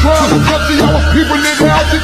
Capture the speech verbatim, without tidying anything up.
trying to touch you, I was peeping it out.